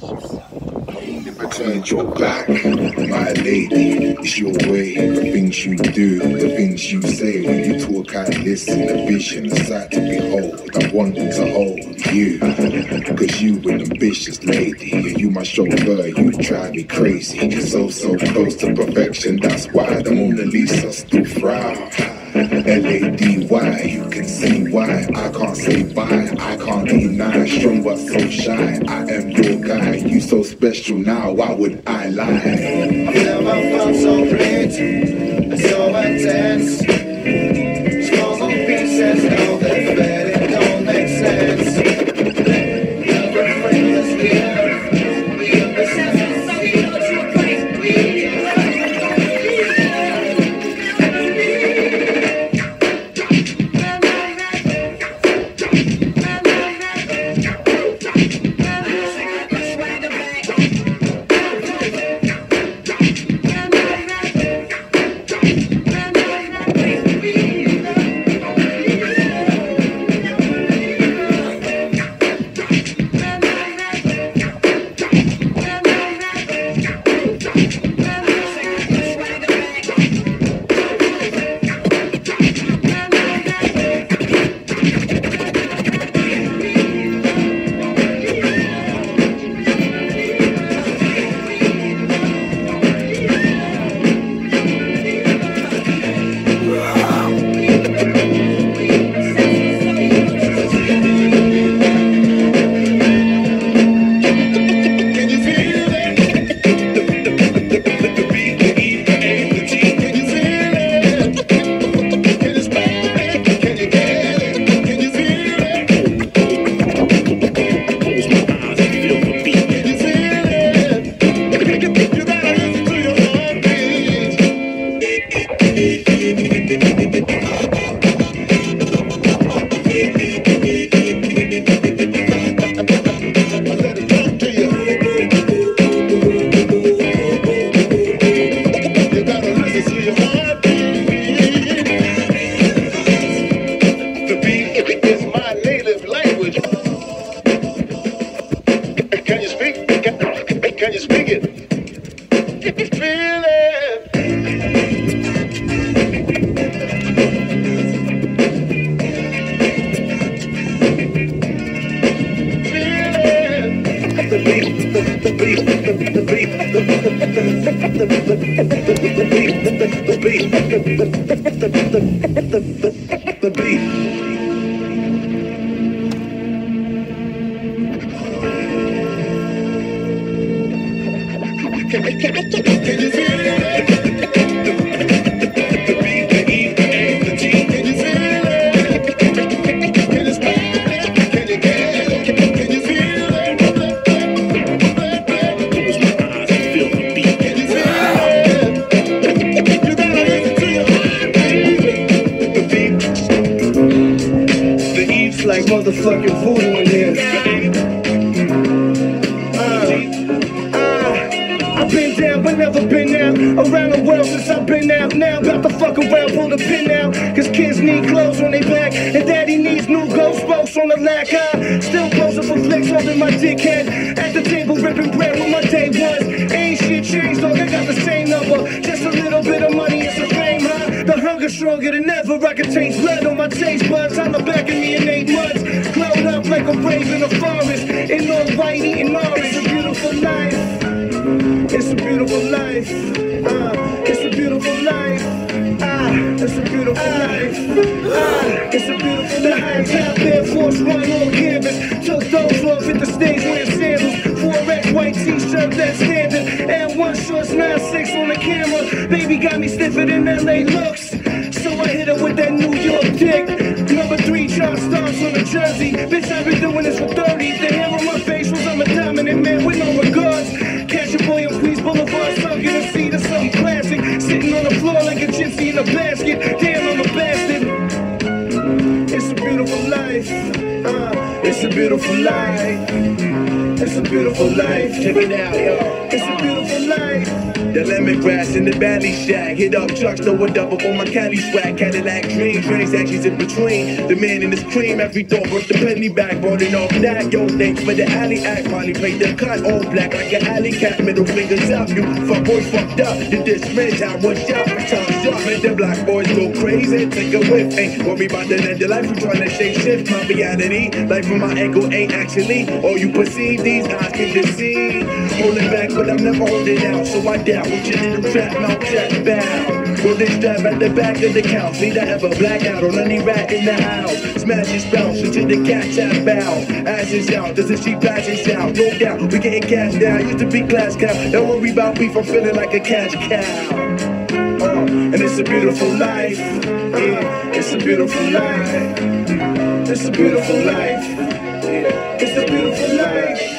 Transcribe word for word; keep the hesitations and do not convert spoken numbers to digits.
I turned your back, my lady. It's your way, the things you do, the things you say. When you talk, I listen, the vision, the sight to behold. I want to hold you, cause you an ambitious lady. And you my chauffeur, you drive me crazy. So, so close to perfection, that's why the Mona Lisa still frown. L A D Y, you can see why I can't say bye, I can't deny. Strong but so shy, I am your guy. You so special now, why would I lie? I feel my love so great, so intense. Smalls on pieces, no that's bad, it don't make sense. We're friendless here, we understand. Motherfucking voodoo in here. Uh, uh, I've been down, but never been out. Around the world since I've been out. Now about to fuck around, pull the pin out. Cause kids need clothes on their back, and daddy needs new ghost spokes on the lack. I still posing for flex, holding my dickhead at the table, ripping bread with my day ones. Ain't shit changed, though, they got the same number. Just a little bit of money, it's a fame, huh? The hunger stronger than ever. I can taste blood on my taste buds. I'm the back of me in eight months. Glowed up like a rave in the forest. In all white, eating orange. It's a beautiful life. It's a beautiful life. Uh, it's a beautiful life. Ah, it's a beautiful life. Ah, it's a beautiful life. Top Air Force One on canvas. Took those off at the stage wearing sandals. four X white t-shirt that's standard. And one shorts nine six on the camera. Baby got me stiffer than L A looks. So I hit her with that New York dick. Number three chart stars on the jersey. Bitch, I've been doing this for thirty. The hair on my face was I'm a dominant man with no regards. Catch a boy on Queens Boulevard, sunk in a seat of something classic. Sitting on the floor like a gypsy in a basket. Damn, I'm a bastard. It's a beautiful life. Uh, it's a beautiful life. It's It's a beautiful life. Check it out, yo. It's a beautiful life. The lemongrass in the valley shack. Hit up trucks, throw a double on my Cali swag. Cadillac dream, transactions in between. The man in his cream, every thought worth the penny back. Rolling off that, yo, thanks for the alley act. Molly played the cut, all black like an alley cat. Middle fingers up, you fuck boys fucked up. You dismiss, I was shot, time's up. Make the black boys go crazy, take a whiff. Ain't worry about the end of life, you trying to shake shift. My reality, life from my ankle ain't actually all you perceive. These eyes can deceive. Holding back, but I'm never holding out, so I doubt. With your little trap mouth chat bow. With this strap at the back of the couch. Need to have a blackout on any rat in the house. Smash his bounce until the cat tap bow. Asses out, doesn't she passes out? No doubt, we getting cash down. Used to be class cow. Don't worry about beef, I'm feeling like a cash cow. Uh, and it's a beautiful life. Yeah, it's a beautiful life. It's a beautiful life. Yeah, it's a beautiful life.